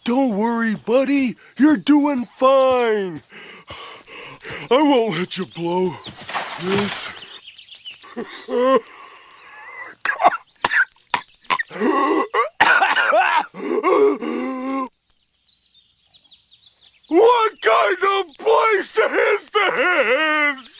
Don't worry, buddy. You're doing fine. I won't let you blow this. What kind of place is this?